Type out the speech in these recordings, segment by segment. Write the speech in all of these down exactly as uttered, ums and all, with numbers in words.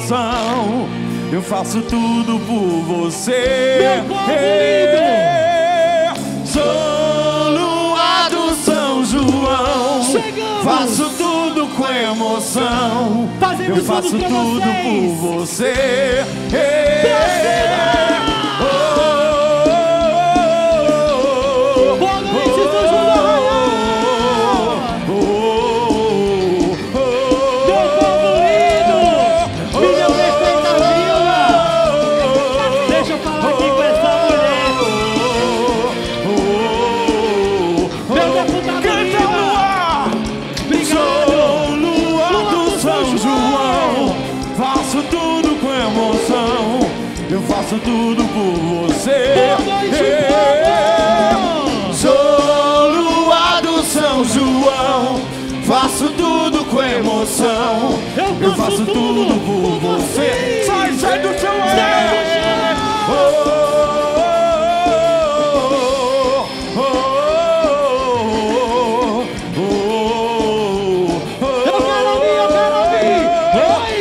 emoção. Eu faço tudo por você. Meu povo Sou lua do São João. Chegamos. Faço tudo com emoção. Fazemos Eu faço tudo pra tudo vocês. por você. Boa noite, São João do Arraial. Meu povo lindo, minha perfeita Vilma. Deixa eu falar aqui com essa mulher. Meu deputado Lima. Sou lua do São João. Faço tudo com emoção. Eu faço tudo por você. Boa noite, povo. Sou lua do São João. Faço tudo com emoção. Eu faço tudo por você. Sai, sai do chão, Sai do é. Oh, oh, oh, oh, oh, Eu quero ouvir, eu quero ouvir. Oi.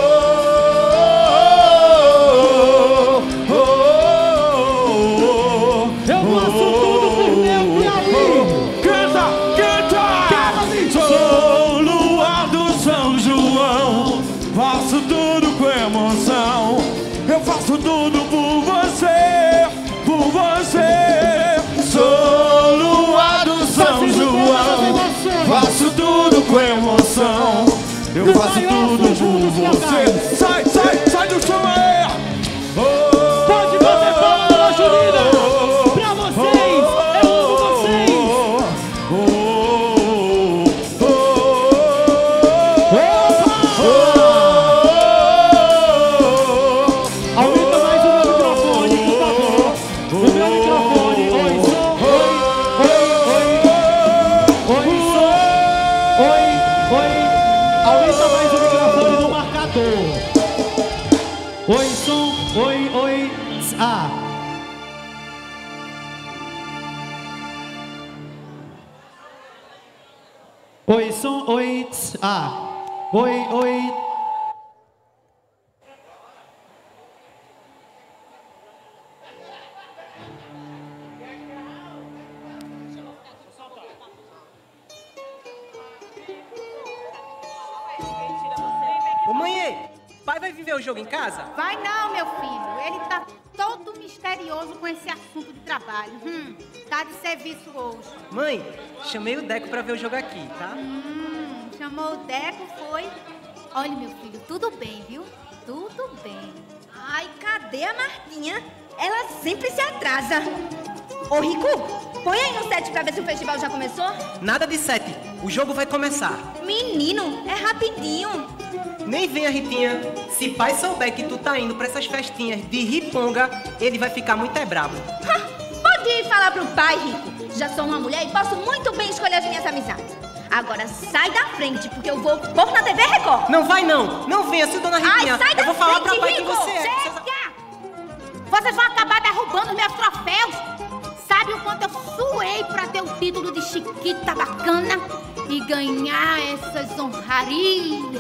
Eu faço tudo por meu Piauí. Canta, canta! Sou lua do São João. Faço tudo com emoção. Eu faço tudo por você, por você. Sou lua do São João. Faço tudo com emoção. Eu faço tudo por você. Sai, sai, sai do chão, é! Pode bater palma pela Julina. Pra vocês, eu amo vocês. Aumenta mais o meu microfone, por favor. O meu microfone. Oi, som. Oi, oi, oi. Oi, som. Oi, oi. Aumenta mais o microfone no marcador. Oi, som. Oi, oi. Ah. Oi, som. Oi, ah. Oi, oi. Ô mãe, pai vai vir ver o jogo em casa? Vai não, meu filho. Ele tá todo misterioso com esse assunto de trabalho. Hum, tá de serviço hoje. Mãe, chamei o Deco pra ver o jogo aqui, tá? Hum, chamou o Deco, foi? Olha, meu filho, tudo bem, viu? Tudo bem. Ai, cadê a Martinha? Ela sempre se atrasa. Ô, Rico, põe aí no set pra ver se o festival já começou. Nada de sete, o jogo vai começar. Menino, é rapidinho. Nem venha, Ritinha. Se pai souber que tu tá indo pra essas festinhas de riponga, ele vai ficar muito é brabo. Ha, pode ir falar pro pai, Rico. Já sou uma mulher e posso muito bem escolher as minhas amizades. Agora sai da frente, porque eu vou pôr na T V Record. Não vai não, não venha, se dona Ritinha. Ai, sai da eu vou falar frente, pra pai Rico. que você é. Chega! Vocês vão acabar derrubando meus troféus. Sabe o quanto eu suei pra ter o título de Chiquita Bacana e ganhar essas honrarias?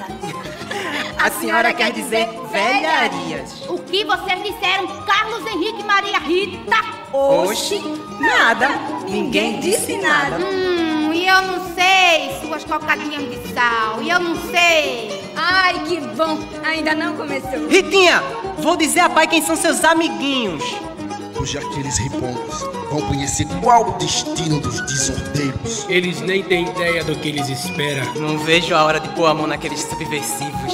A senhora quer dizer velharias. O que vocês disseram, Carlos Henrique Maria Rita? Oxi, nada. Ninguém disse nada. Hum, e eu não sei, suas cocadinhas de sal, e eu não sei. Ai, que bom. Ainda não começou. Ritinha, vou dizer a pai quem são seus amiguinhos. Hoje aqueles ripongas vão conhecer qual o destino dos desordeiros. Eles nem têm ideia do que eles esperam. Não vejo a hora de pôr a mão naqueles subversivos.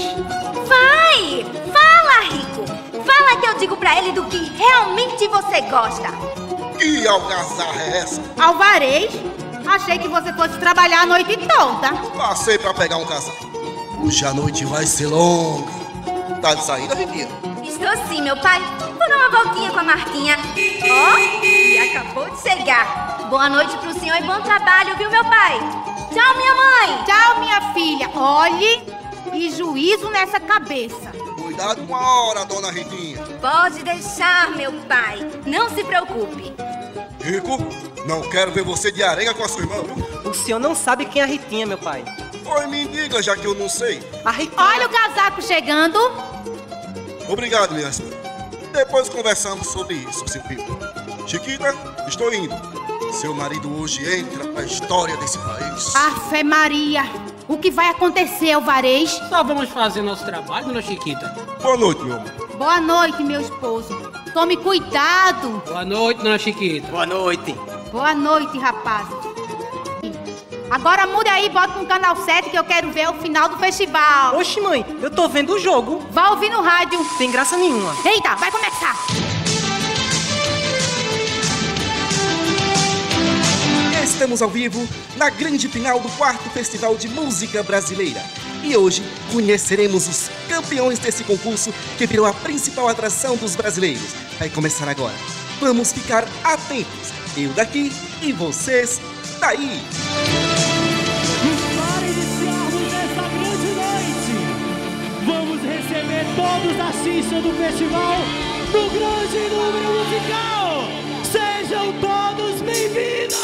Vai! Fala, Rico! Fala que eu digo pra ele do que realmente você gosta. Que algazarra é essa? Alvarez, achei que você fosse trabalhar a noite toda. Passei pra pegar um casaco. Hoje a noite vai ser longa. Tá de saída, Ritinha? Estou sim, meu pai. Vou dar uma voltinha com a Martinha. Ó, e acabou de chegar. Boa noite pro senhor e bom trabalho, viu, meu pai? Tchau, minha mãe. Tchau, minha filha. Olhe e juízo nessa cabeça. Cuidado com a hora, dona Ritinha. Pode deixar, meu pai. Não se preocupe. Rico, não quero ver você de areia com a sua irmã, viu? O senhor não sabe quem é a Ritinha, meu pai. Pois me diga, já que eu não sei. A Ritinha... Olha o casaco chegando. Obrigado, minha senhora. Depois conversamos sobre isso, seu filho. Chiquita, estou indo. Seu marido hoje entra pra história desse país. Ave Maria, o que vai acontecer, Alvarez? Só vamos fazer nosso trabalho, dona Chiquita. Boa noite, meu amor. Boa noite, meu esposo. Tome cuidado. Boa noite, dona Chiquita. Boa noite. Boa noite, rapazes. Agora muda aí, bota no canal sete que eu quero ver o final do festival. Oxe, mãe, eu tô vendo o jogo. Vai ouvir no rádio. Sem graça nenhuma. Eita, vai começar. Estamos ao vivo na grande final do quarto Festival de Música Brasileira. E hoje conheceremos os campeões desse concurso que virou a principal atração dos brasileiros. Vai começar agora. Vamos ficar atentos. Eu daqui e vocês daí. Para iniciarmos essa grande noite, vamos receber todos da cista do festival no grande número musical. Sejam todos bem-vindos!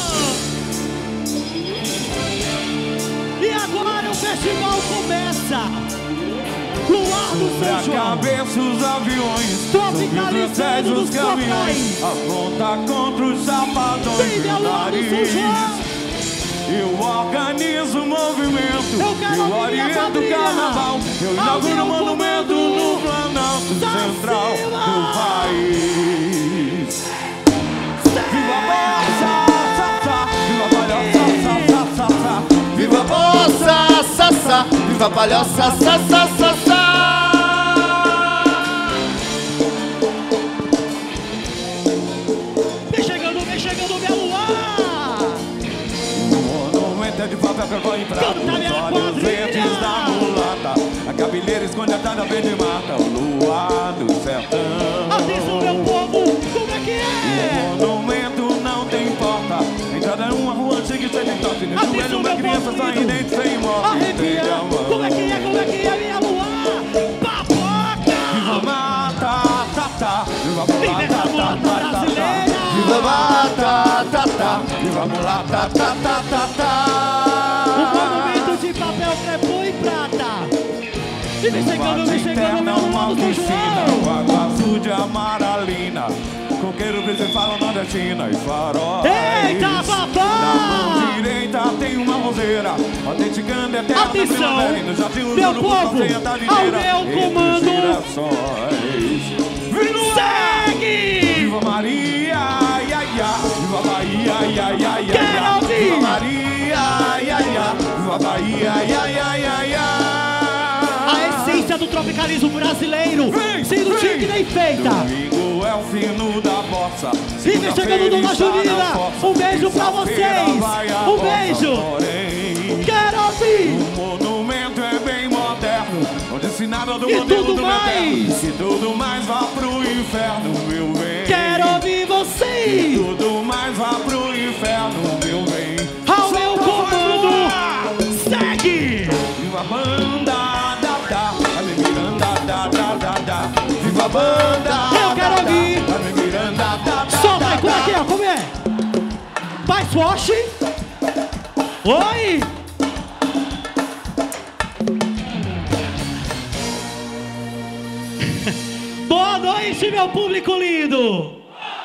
E agora o festival começa! Luar do São João, a cabeça os aviões, tropicalizando os caminhões, afronta contra os sapadões Vem a Luar do São João! Eu organizo o movimento, Eu quero eu ouvir a oriento o família. carnaval, eu Ao inauguro meu o monumento comando, no Planalto da Central Silva. do país. Viva a bossa, sa, sa, viva a palhoça, sa, sa, sa, sa. Viva a bossa, sa, sa. Viva a palhoça, sa, sa, sa, sa. Vem chegando, vem chegando, meu luar! O monumento é de papel que eu vou em prata, Canta minha os olhos quadrilha. verdes da mulata, a cabeleira esconde a tarde verde mata, o luar do sertão. Atenção, meu povo, como é que é? O monumento não tem porta, entrada é uma rua antiga e cheia de toque, no Atenção, joelho uma meu criança povo sai lindo. dentro sem morte. Arrepia! Tem a mão. Como é que é, como é que é, minha luar? Papoca! Viva mata, tá, tá, viva Viva essa mulata, mulata tá, tá, tá, brasileira! Viva mata, tá, tá. viva mulata, tá, tá, tá, O tá. monumento de papel crepom e prata! E vem chegando, vem chegando, Eterna, meu uma luar do São piscina, João! água azul de amaralina, coqueiro principal nordestina e faróis. Eita, Na papá! mão direita tem uma roseira, autenticando eterna Atenção, primavera, e no jardim o meu urubu povo, passeia a tarde ao inteira meu entre comando. girassóis. Viva Segue! Viva Maria, ai, ai, ai. Viva Bahia, ai, ai, ai, Quero ai. ouvir. Viva Maria, ai, ai, ai. Viva Bahia, ai, ai, ai, ai, A ai. essência do tropicalismo brasileiro, Vem, sendo vem. digna e feita! Domingo é o fino da bossa. E vem chegando Dona Julina, um beijo pra vocês! Um beijo! Quero ouvir! O monumento é bem moderno, onde se nada do E modelo tudo do mais. meu tempo. E tudo mais vá pro inferno, meu bem. Quero ouvir vocês! Tudo mais vá pro inferno, meu bem. Ao meu comando! Segue! Viva a banda, da, da, a me Miranda, da, da, da, da. Viva a banda, Eu quero da, ouvir. da, a me Miranda, da, da, Solta da, aí, como é da. que é? Como é? Vai, Swash! Oi! Boa noite, meu público lindo!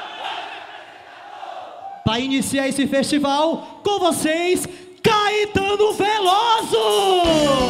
Para iniciar esse festival, com vocês, Caetano Veloso!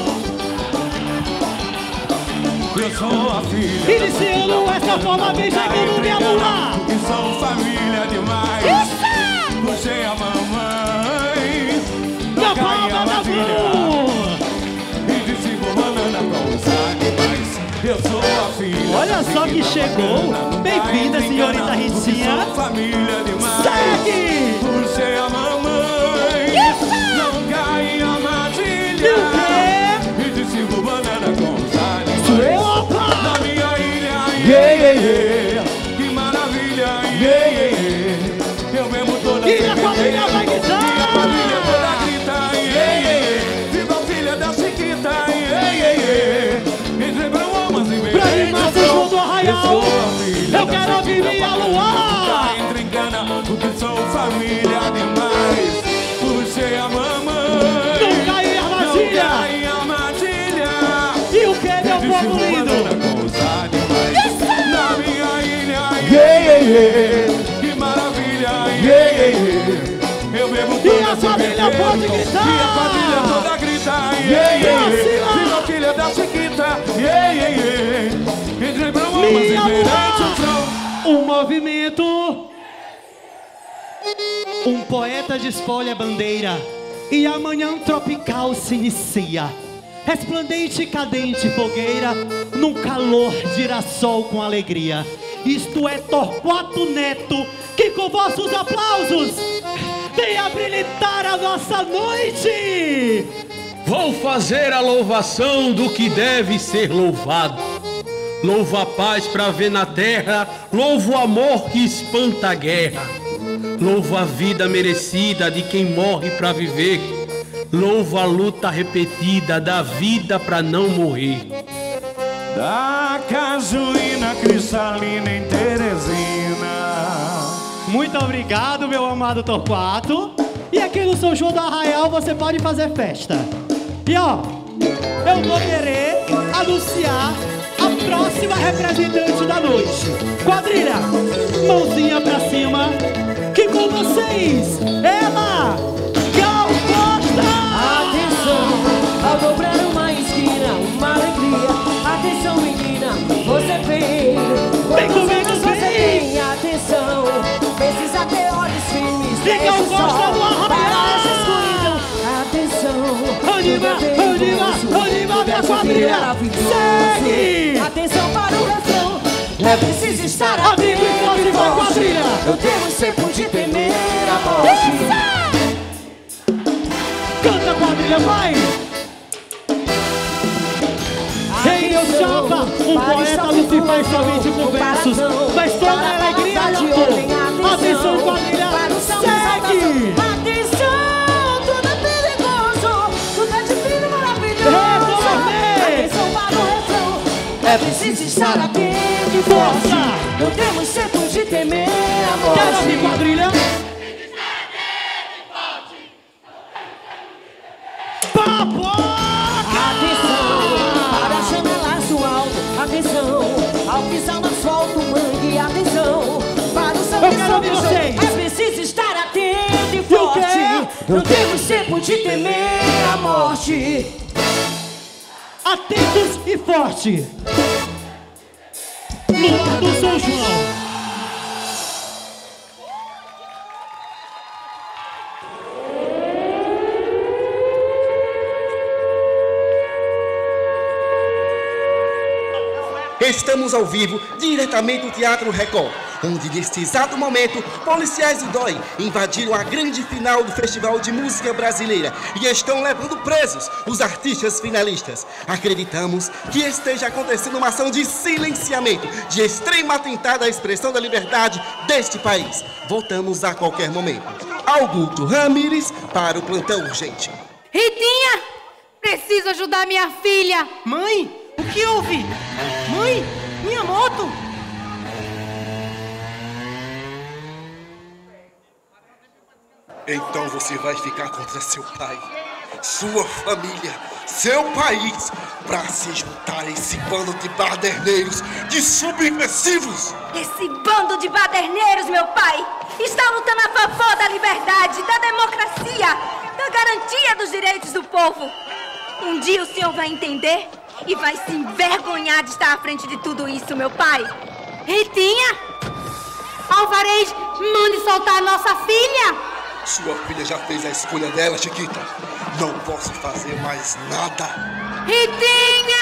Eu sou a filha. Iniciando essa forma, vem chegando minha lua! Que são família demais. Puxei a mamãe. Na toquei a palma da vasilha. mão! E disse vou banana com os animais. Eu sou a filha. Olha só que chegou! Bem-vinda, senhorita Ritinha! São família demais. Segue! Puxei a mamãe. Não cai em armadilha. E o quê? E disse vou banana com os animais. Opa! Na minha ilha, Yeah, yeah, yeah. que maravilha, yeah, yeah, yeah. Eu mesmo toda E a família vai gritar! E a família toda grita, yeah, yeah, yeah. Viva a filha da Chiquita, yeah, yeah, yeah. Entre bromas e beijos, Pra animar esse jogo do Arraial, eu quero ouvir minha luar! Entra em cana, porque sou família demais. Puxei a mamãe. Não cai em armadilha! Não cai em armadilha. E o que, meu Disse, povo vou lindo? banana com os animais. yeah. Que maravilha, yeah, yeah, yeah. Eu bebo e a família pode gritar. E a família toda grita, yeah, yeah, yeah. Viva a filha da Chiquita, yeah, yeah, yeah. Entre bromas e perante um movimento. Um poeta desfolha a bandeira e a manhã tropical se inicia. Resplandente e cadente fogueira, num calor de girassol com alegria. Isto é Torquato Neto, que com vossos aplausos vem habilitar a nossa noite. Vou fazer a louvação do que deve ser louvado. Louvo a paz pra ver na terra, louvo o amor que espanta a guerra. Louvo a vida merecida de quem morre pra viver. Louvo a luta repetida da vida pra não morrer. Da gasolina cristalina em Teresina. Muito obrigado, meu amado Torquato. E aqui no São João do Arraial você pode fazer festa. E ó, eu vou querer anunciar a próxima representante da noite. Quadrilha, mãozinha pra cima, que com vocês, ela, Gal Costa. Atenção, ao dobrar uma esquina, uma alegria. Atenção, menina, você vem. Vem comigo, você vem. tem atenção, precisa ter olhos firmes. E Gal Costa do Arraial. Atenção, Anima, anima, anima minha quadrilha. Segue. Atenção para o refrão. É preciso estar amigo e forte com a quadrilha. Eu temos sempre de temer a morte. Canta, quadrilha, vai! Rei meu chapa, um poeta não se faz somente com versos, mas toda a alegria de amor. Atenção, quadrilha, segue! Atenção, tudo é perigoso, tudo é divino, maravilhoso. Atenção para o refrão, é preciso estar atento e forte. Não temos sempre de temer a morte. Quero ouvir, quadrilha. Atenção, ao pisar no asfalto, mangue, atenção. Para o sangue, eu quero ouvir vocês. É preciso estar atento e forte. Não temos tempo de temer a morte. Atentos e forte. Luar do São João. Estamos ao vivo, diretamente do Teatro Record, onde neste exato momento, policiais do D O I invadiram a grande final do Festival de Música Brasileira e estão levando presos os artistas finalistas. Acreditamos que esteja acontecendo uma ação de silenciamento, de extremo atentado à expressão da liberdade deste país. Voltamos a qualquer momento. Augusto Ramires para o plantão urgente. Ritinha, preciso ajudar minha filha. Mãe? O que houve? Mãe, minha moto! Então você vai ficar contra seu pai, sua família, seu país, pra se juntar a esse bando de baderneiros, de subversivos! Esse bando de baderneiros, meu pai, está lutando a favor da liberdade, da democracia, da garantia dos direitos do povo. Um dia o senhor vai entender e vai se envergonhar de estar à frente de tudo isso, meu pai. Ritinha, Alvarez, mande soltar a nossa filha. Sua filha já fez a escolha dela, Chiquita. Não posso fazer mais nada. Ritinha!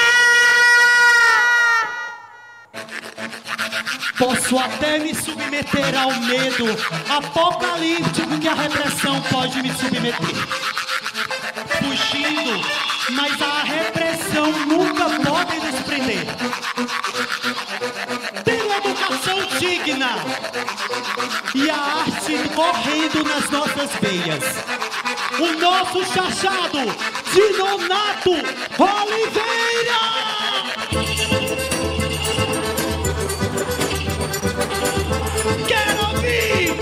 Posso até me submeter ao medo apocalíptico que a repressão pode me submeter. Fugindo, mas a repressão nunca pode nos prender. Tendo educação digna e a arte correndo nas nossas veias. O nosso chachado de Nonato Oliveira! Quero ouvir!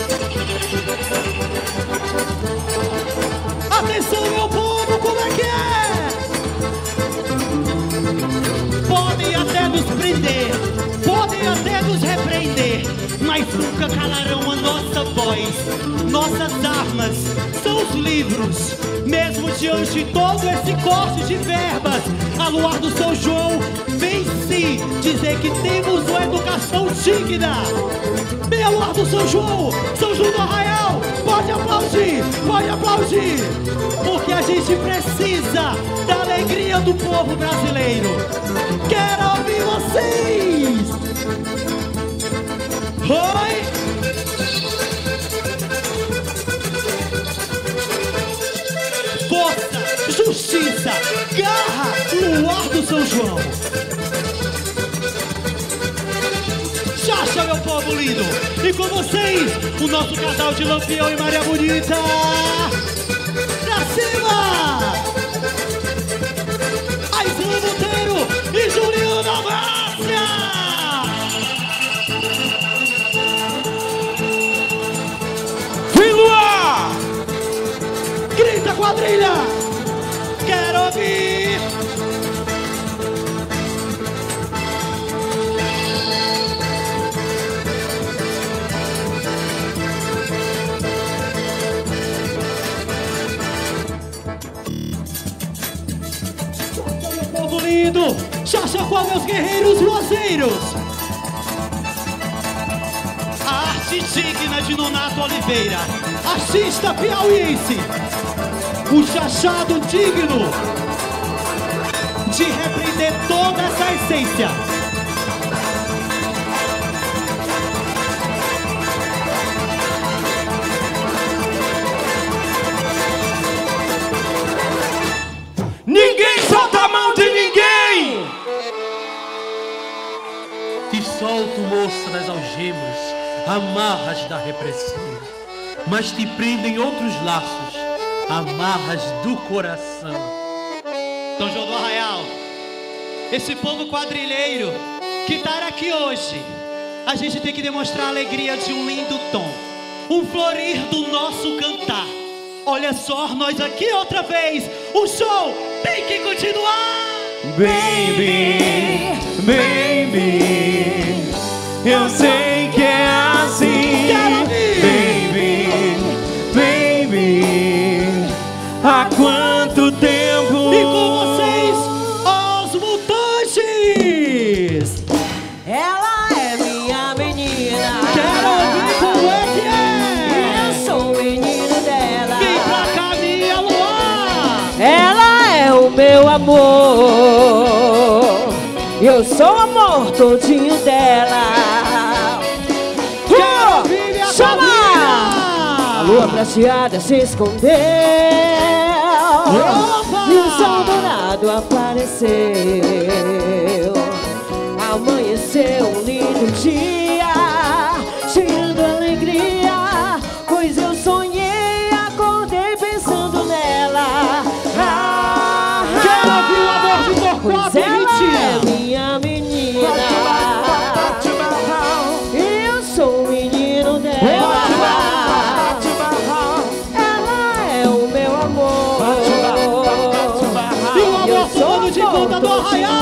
Atenção, meu povo, como é que é? Podem até nos prender, podem até nos repreender, mas nunca calarão a nossa voz. Nossas armas são os livros. Mesmo diante de todo esse corte de verbas, a luar do São João vem sim dizer que temos uma educação digna. Vem a luar do São João, São João do Arraial, pode aplaudir, pode aplaudir, porque a gente precisa da alegria do povo brasileiro. Quero ouvir vocês! Oi! Força, justiça, garra, luar do São João. Chacha, meu povo lindo. E com vocês, o nosso casal de Lampião e Maria Bonita. Pra cima! Aislan Monteiro e Juliana Márcia. Vem, luar! Grita, quadrilha! Quero ouvir! Povo lindo! Chacha com meus guerreiros voazeiros! A arte digna de Nonato Oliveira, artista piauiense, o chachado digno de repreender toda essa essência. Ninguém solta a mão de ninguém! Te solto, moça, das algemas, amarras da repressão, mas te prendem outros laços, amarras do coração. São João do Arraial, esse povo quadrilheiro que está aqui hoje, a gente tem que demonstrar a alegria de um lindo tom, um florir do nosso cantar. Olha só, nós aqui outra vez, o show tem que continuar! Baby, baby, eu sei que é assim. Baby, baby, há quanto tempo? E com vocês, os Mutantes! Ela é minha menina. Quero ouvir como é que é! Eu sou o menino dela. Vem pra cá, minha luar! Ela é o meu amor. Eu sou o amor todinho dela. Quero ouvir minha Chama! família! A lua prateada se escondeu. Opa! E o sol dourado apareceu. Amanheceu um lindo dia, cheirando alegria, pois eu sonhei, acordei pensando nela. Ah, Quero ouvir o amor de Torquato pois e ela é Ritinha! minha menina. Eu sou o menino dela. Ela é o meu amor. E o amor todo de conta do Arraial!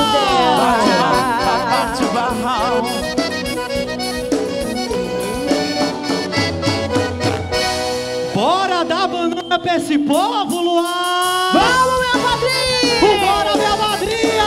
Bora dar banana pra esse povo, Luar! Vamos, minha madrinha! Bora, minha madrinha!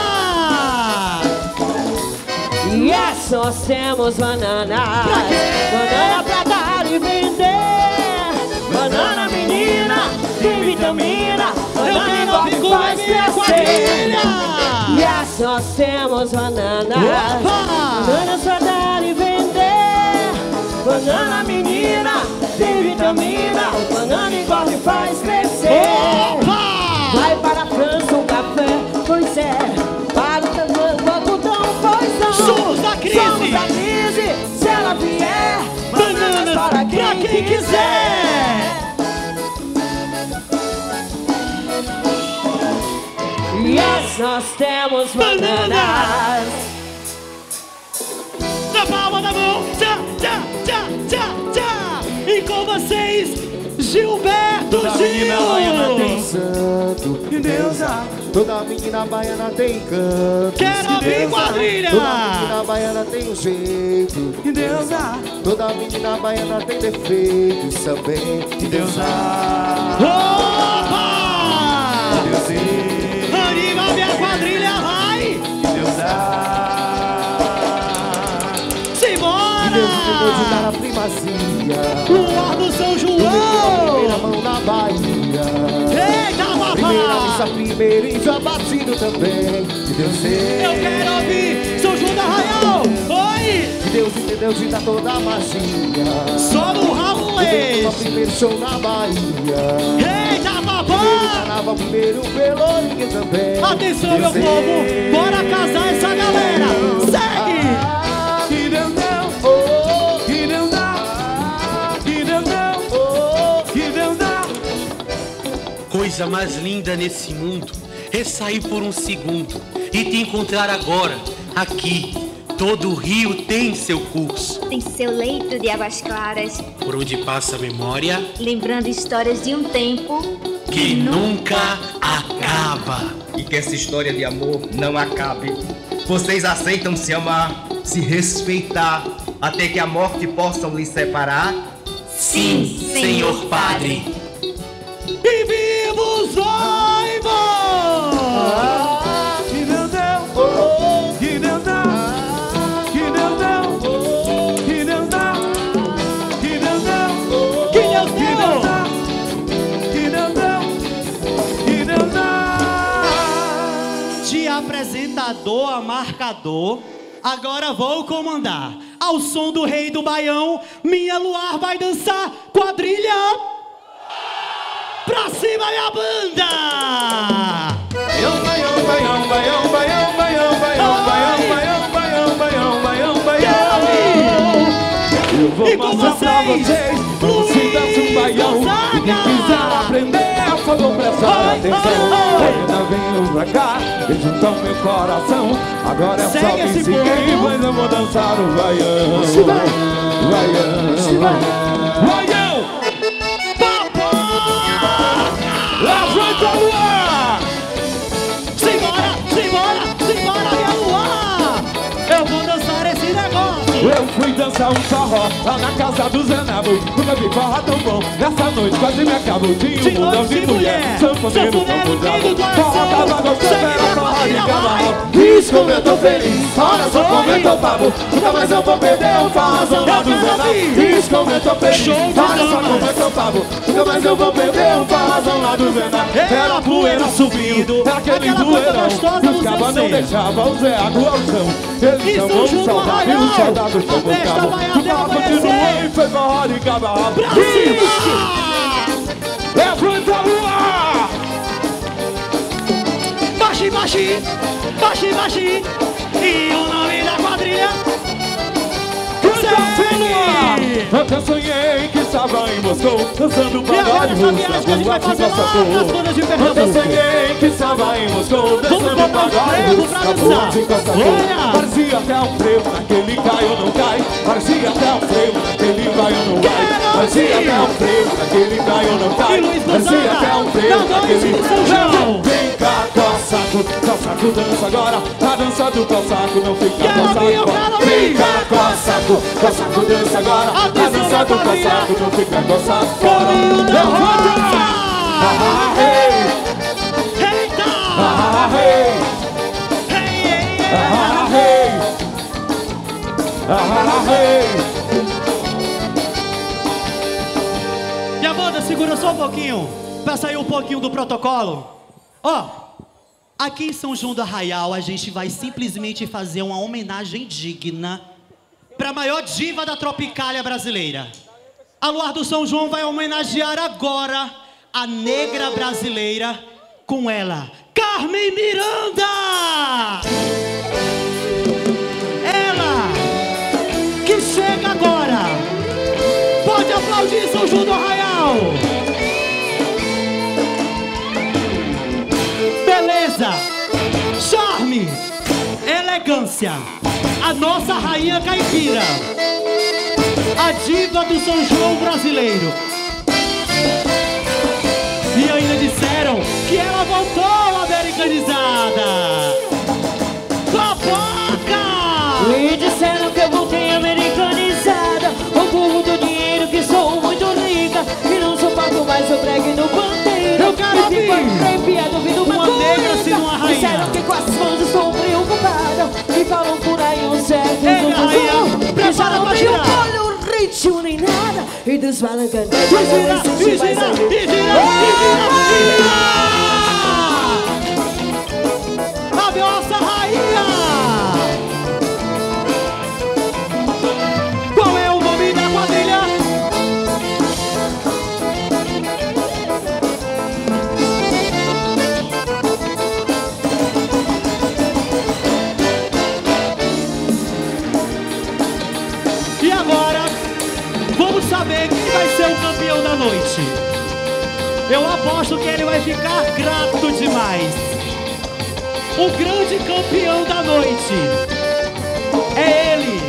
Yes, nós temos bananas. Banana pra dar e vender. Banana menina, tem vitamina. Banana igual que faz crescer. Yes, nós temos bananas. Bananas pra dar e vender. Banana menina, tem vitamina. Banana igual que faz crescer. Vai para a França um café, pois é. Para o algodão, pois não. Somos da crise! Somos da crise, se ela vier. Bananas para quem, pra quem quiser! Yes, nós temos bananas. Na palma da mão, tchá, tchá, tchá, tchá, tchá. E com vocês, Gilberto Toda menina baiana tem santo que Deus há. Toda menina baiana tem canto. Quero ouvir quadrilha. Toda menina baiana tem um jeito que Deus há. Toda menina baiana tem defeitos também que Deus há. Opa! Que Deus é. Anima minha quadrilha, vai! Que Deus há. Simbora! Que Deus entendeu de dar a primazia. Luar do São João! Primeira mão na Bahia. Eita, papai! Primeira missa, primeiro em Jabatinho também. Que Deus é. Eu quero ouvir São João do Arraial! Oi! Que Deus entendeu de dar toda a magia. Só no Ramulês! O primeiro show na Bahia. Eita, papai! Primeiro carnaval, primeiro Pelourinho também. Atenção, meu povo! Bora casar essa galera! Segue! Ah, que Deus não, oh, que Deus não, que Deus não, oh, que Deus não. Coisa mais linda nesse mundo é sair por um segundo e te encontrar agora, aqui. Todo rio tem seu curso, Tem seu leito de águas claras, por onde passa a memória lembrando histórias de um tempo que nunca acaba. E que essa história de amor não acabe. Vocês aceitam se amar, se respeitar, até que a morte possam lhes separar? Sim, senhor padre. E viva os noivos! Ah, que Deus não, oh, que Deus não, que Deus não, que Deus não, que Deus não, Que Deus deu! que Deus não, que Deus não. De apresentador a marcador, agora vou comandar. Ao som do rei do Baião, minha Luar vai dançar quadrilha. Pra cima, minha banda! Baião, baião, baião, baião, baião, baião, baião, baião, baião, baião, baião, baião. Eu vou mostrar pra vocês como se dança um baião. E quem quiser aprender, a favor prestar atenção. Ainda venho pra cá, e juntam meu coração. Agora é só me seguir, pois eu vou dançar o baião. Baião, baião. Levanta o ar! Simbora, simbora, simbora, minha Luar! Eu vou dançar esse negócio! Eu fui dançar um forró lá na casa do Zé Nabo. Nunca vi forró tão bom, nessa noite quase me acabo. Tinha um mundão de mulher, sanfoneiro, sanfoneiro, forró tava gostoso, era forró de carnaval. Diz como eu tô feliz, olha só como eu tô bravo. Nunca mais eu vou perder o forrozão lá do Zé Nabo. Diz como eu tô feliz, olha só como eu tô bravo. Nunca mais eu vou perder o forrozão lá do Zé Nabo. Era a poeira subindo, aquele poeirão. E os cabas não deixavam o Zé Água ao chão. Eles chamam o soldado e o soldado chamam o cabo. O cabo continuou e foi forró de carnaval. Levanta o ar! Baixi, baixi, baixi, baixi. E o nome da quadrilha? Eu sonhei que estava em Moscou, dançando pagode russo na rua de Costa. Eu sonhei que estava em Moscou, dançando pagode russo na rua de Costa. Parecia até um frevo naquele cai ou não cai. Parecia até um frevo naquele vai ou não vai. Parecia até um frevo naquele cai ou não cai. Parecia até um frevo naquele... Vem cá, Cossaco, Cossaco dança agora. A dança do Cossaco não fica Cossaco. Vem cá, Cossaco, Cossaco dança agora. A dança do Cossaco não fica Cossaco fora. Levanta! Ah, hey! Eita! Ah, hey! Ah, hey! Ah, hey! Minha banda, segura só um pouquinho, pra sair um pouquinho do protocolo. Ó, aqui em São João do Arraial, a gente vai simplesmente fazer uma homenagem digna pra maior diva da Tropicália brasileira. A Luar do São João vai homenagear agora a negra brasileira com ela, Carmen Miranda! Ela que chega agora. Pode aplaudir São João do Arraial. Beleza, charme, elegância. A nossa rainha caipira, a diva do São João brasileiro. ainda disseram que ela voltou americanizada. Fofoca! Me disseram que eu voltei americanizada. O burro do dinheiro, que sou muito rica e não suporto mais o bregue do panteiro. Eu quero ouvir arrepiado ouvindo uma, uma negra se não arranha. Disseram que com as mãos estou preocupada e falam por aí um certo Ei, rainha, prepara pra girar. Olha o ritmo nem nada e dos falam cantando. E gira, e gira, e gira, e gira, e gira. A nossa rainha. Qual é o nome da quadrilha? E agora, vamos saber quem vai ser o campeão da noite. Eu aposto que ele vai ficar grato demais. O grande campeão da noite é ele,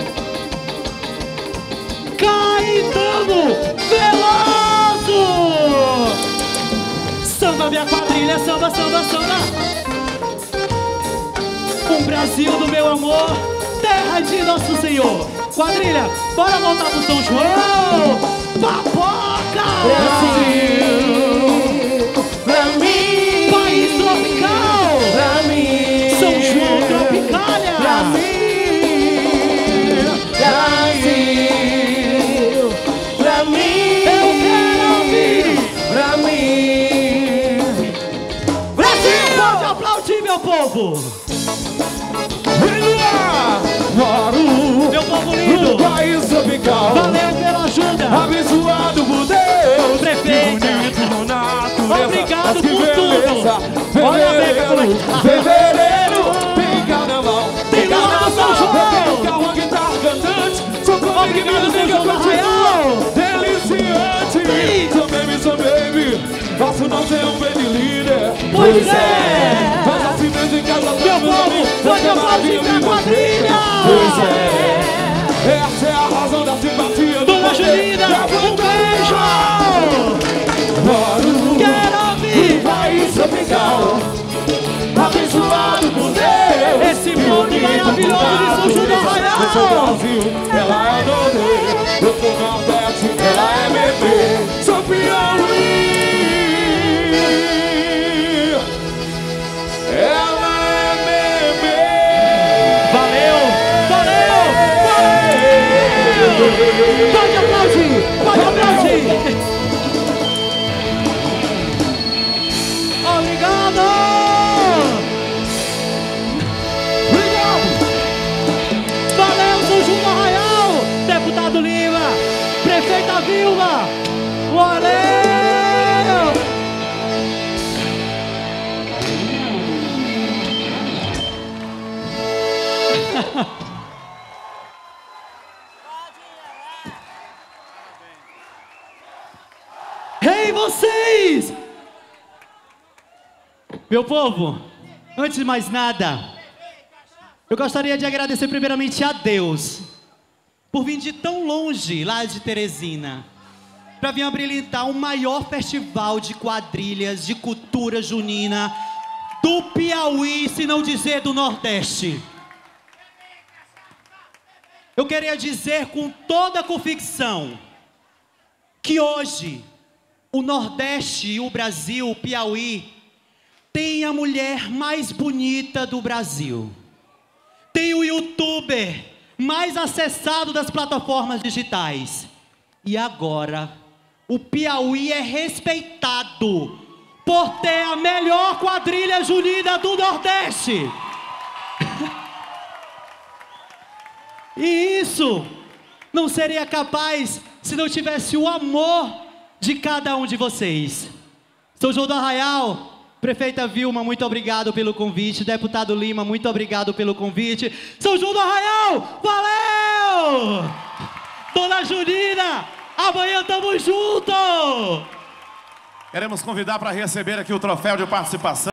Caetano Veloso. Samba, minha quadrilha, samba, samba, samba. Um Brasil do meu amor, terra de Nosso Senhor. Quadrilha, bora voltar pro São João. Papoca! Brasil, pra mim, país tropical, pra mim, São João Tropicália, Brasil, Brasil, pra mim, eu quero ouvir, pra mim, Brasil! Pode aplaudir, meu povo! Meu povo lindo, país tropical, valeu pela ajuda, abençoado por Deus, prefeita. Obrigado por beleza. tudo. Olha a beca como é que tá. Fevereiro tem carnaval, Tem carnaval, São João. Calma que tá cantante. Obrigado, São João do Arraial. Deliciante. So baby, so baby, posso não ser um baby líder. Pois é. Mas assim mesmo em casa, Meu povo, pode aplaudir pra quadrilha. Pois é. Essa é a razão da simpatia. Dona Julina, um beijo. Quero ouvir. País tropical, abençoado por Deus. Esse mundo maravilhoso de São João do Arraial. Eu sou Brasil, ela é Nordê. Eu sou Nordeste, ela é M P. Sou Piauí, ela é M P. Valeu, valeu, valeu. Pode aplaudir, pode aplaudir. Obrigado! Obrigado! Valeu, São João do Arraial! Deputado Lima! Prefeita Vilma! Valeu! Ei, vocês! Meu povo, antes de mais nada, eu gostaria de agradecer primeiramente a Deus por vir de tão longe, lá de Teresina, para vir abrilhantar o maior festival de quadrilhas de cultura junina do Piauí, se não dizer do Nordeste. Eu queria dizer com toda a convicção que hoje o Nordeste e o Brasil, o Piauí, tem a mulher mais bonita do Brasil. Tem o youtuber mais acessado das plataformas digitais. E agora, o Piauí é respeitado por ter a melhor quadrilha junina do Nordeste. E isso não seria capaz se não tivesse o amor de cada um de vocês. São João do Arraial, Prefeita Vilma, muito obrigado pelo convite. Deputado Lima, muito obrigado pelo convite. São João do Arraial, valeu! Dona Julina, amanhã tamo junto! Queremos convidar para receber aqui o troféu de participação.